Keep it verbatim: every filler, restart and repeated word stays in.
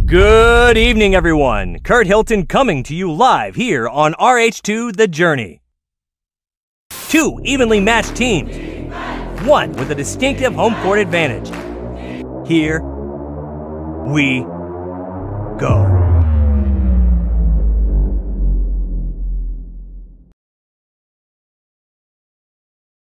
Good evening, everyone. Kurt Hilton coming to you live here on R H two The Journey. Two evenly matched teams, one with a distinctive home court advantage. Here we go.